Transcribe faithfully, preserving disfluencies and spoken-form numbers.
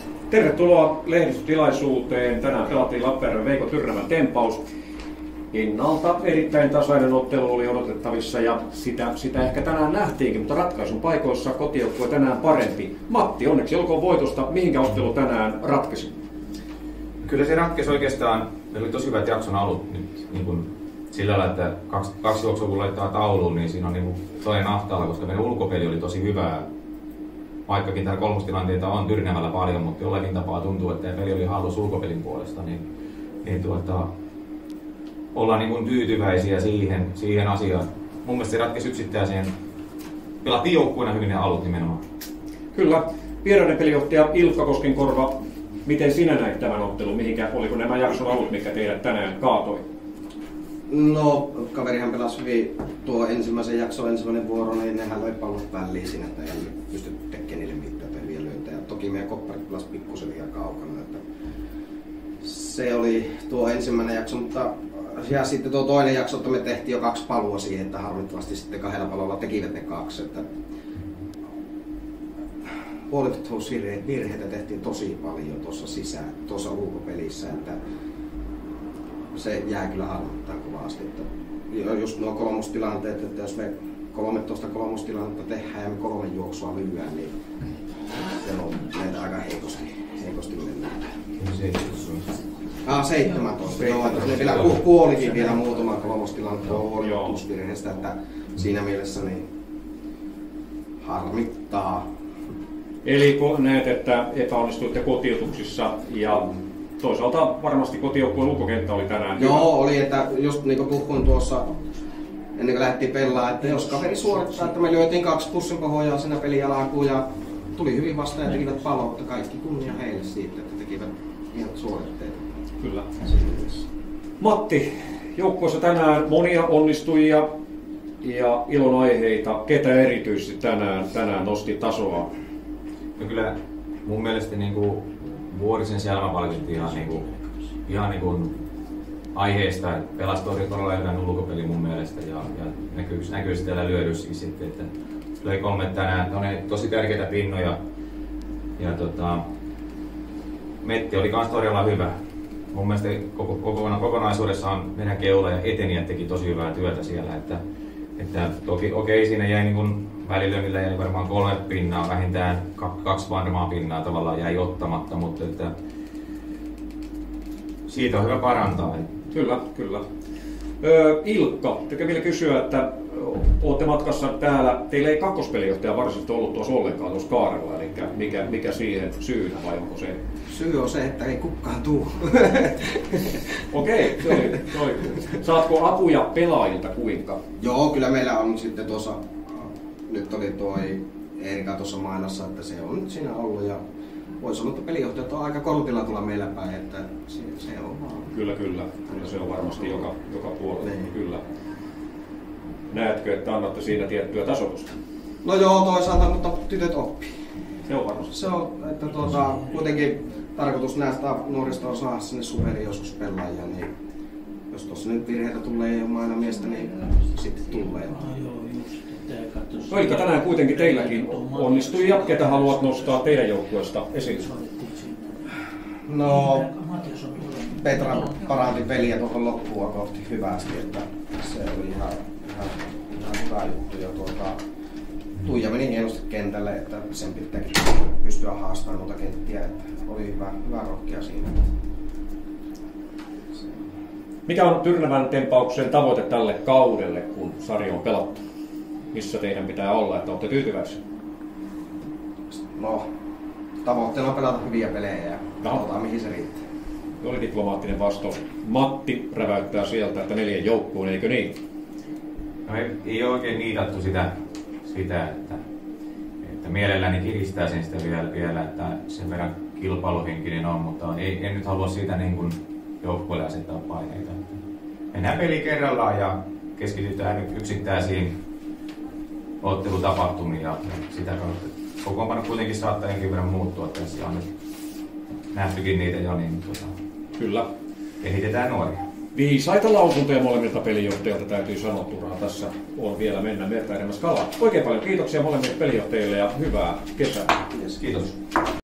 Tervetuloa lehdistötilaisuuteen. Tänään pelattiin Lappeenrannan Veikko Tyrnävän tempaus. Ennalta erittäin tasainen ottelu oli odotettavissa ja sitä, sitä ehkä tänään nähtiinkin, mutta ratkaisun paikoissa kotijoukkue tänään parempi. Matti, onneksi olkoon voitosta. Mihinkä ottelu tänään ratkesi? Kyllä se ratkesi oikeastaan. Meillä oli tosi hyvät jakson alut nyt niin kuin sillä lailla, että kaksi, kaksi juoksua kun laittaa tauluun, niin siinä on niin kuin toinen ahtaalla, koska meidän ulkopeli oli tosi hyvää. Vaikkakin täällä kolmostilanteita on Tyrnävällä paljon, mutta jollakin tapaa tuntuu, että peli oli hallus ulkopelin puolesta, niin, niin tuota, ollaan niin kuin tyytyväisiä siihen, siihen asiaan. Mun mielestä se ratkesi yksittäiseen. Pelattiin joukkueena hyvin ne alut nimenomaan. Kyllä. Vieraiden pelijohtaja Ilkka Koskenkorva, miten sinä näit tämän ottelun? Mihinkä, oliko nämä jakson alut, mitkä teidät tänään kaatoi? No, kaverihan pelasi hyvin tuo ensimmäisen jakson ensimmäinen vuoro, niin nehän löi pallot väliin siinä, että ei pysty tekemään niille mitään hyviä lyöntejä. Toki meidän kopparit pelasi pikkusen liian kaukana. Että se oli tuo ensimmäinen jakso, mutta ja sitten tuo toinen jakso, että me tehtiin jo kaksi palua siihen, että harmittavasti sitten kahdella palolla tekivät ne kaksi. Että puolitusvirheitä tehtiin tosi paljon tuossa sisään, tuossa ulkopelissä, että se jää kyllä harmittaa kovasti. Että just nuo kolmostilanteet, että jos me kolmetoista kolmostilannetta tehdään ja me kolme juoksua lyödään, niin se on meitä aika heikosti, heikosti mennään. Ah, seitsemäntoista. Joo, että ne vielä kuolikin vielä muutama kolmostilanne puolitusvirheestä, että siinä mielessä niin harmittaa. Eli kun näet, että epäonnistuitte kotiutuksissa ja toisaalta varmasti kotijoukkueen ulkokenttä oli tänään Joo, hyvä. oli, että just niin kuin puhuin tuossa ennen kuin lähdettiin pelaamaan, että jos kaveri suorittaa, että me lyötiin kaksi pussin pohjaa siinä pelin alkuun ja tuli hyvin vastaan ja tekivät paloutta. Kaikki kunnia heille siitä, että tekivät ihan suoritteita. Kyllä. Matti, joukkueessa tänään monia onnistujia ja ilon aiheita. Ketä erityisesti tänään, tänään nosti tasoa? No kyllä mun mielestä niin kuin Vuorisen Selma palkittiin ihan, niin kuin, ihan niin kuin aiheesta. Pelasi todella hyvän ulkopeli mun mielestä ja, ja näkyy, näkyy siellä lyödyssäkin sitten, että löi kolme tänään. On tosi tärkeitä pinnoja ja tota, Metti oli kans todella hyvä. Mun mielestä koko, koko, kokonaisuudessaan meidän keula ja etenijät teki tosi hyvää työtä siellä. Että, että toki okei, siinä jäi niin kuin välilömillä jäi varmaan kolme pinnaa, vähintään kaksi varmaa pinnaa tavallaan jäi ottamatta, mutta että siitä on hyvä parantaa. Kyllä, kyllä. Öö, Ilkka, tekee vielä kysyä, että olette matkassa täällä, teillä ei kakkospelijohtaja varsinaisesti ollut tuossa ollenkaan tuossa kaarella, eli mikä, mikä siihen syynä vai onko se? Syy on se, että ei kukaan tuu. Okei, se oli, se oli. Saatko apuja pelaajilta kuinka? Joo, kyllä meillä on sitten tuossa, nyt oli tuo Erika tuossa mainossa, että se on nyt siinä ollut ja voisi olla, että pelijohtajat on aika kortilla tulla meillä päin, että se, se on vaan. Kyllä, kyllä. Kyllä se on varmasti joka, joka puolella. Niin. Kyllä. Näetkö, että annatte siinä tiettyä tasoitusta? No joo, toisaalta, mutta tytöt oppii. Se on varmasti. Se on, että tuota, kuitenkin tarkoitus näistä nuorista on saada sinne superi joskus pelaajia, niin jos tuossa nyt virheitä tulee ja aina miestä, niin sitten tulee. No, Ilkka, tänään kuitenkin teilläkin onnistui ja ketä haluat nostaa teidän joukkueesta esiin? No, Petra paranti peliä tuohon loppua kohti hyvästi, että se oli ihan, ihan, ihan hyvä juttu. Ja tuota, Tuija meni hienosti kentälle, että sen pitääkin pystyä haastamaan noita kenttiä, että oli hyvä, hyvä rohkea siinä. Mikä on Tyrnävän tempauksen tavoite tälle kaudelle, kun sarja on pelattu? Missä teidän pitää olla, että olette tyytyväisiä? No, tavoitteena on pelata hyviä pelejä ja katsotaan mihin se riittää. Oli diplomaattinen vastaus. Matti räväyttää sieltä, että neljän joukkuun, eikö niin? No ei, ei ole oikein niitattu sitä, sitä että, että mielelläni kiristäisin sitä vielä, vielä, että sen verran kilpailuhenkinen on, mutta ei, en nyt halua siitä niin kuin joukkueelle asettaa paineita. Mennään peli kerrallaan ja keskitytään yksittäisiin ottelutapahtumiin ja sitä kautta kokoonpano kuitenkin saattaa jonkin verran muuttua. Tässä on nyt nähtykin niitä jo, niin tuota, kyllä. Kehitetään nuoria. Viisaita lausuntoja molemmilta pelijohtajilta täytyy sanoa, turhaa tässä on vielä mennä merta enemmän skalaa. Oikein paljon kiitoksia molemmille pelijohtajille ja hyvää kesää. Kiitos.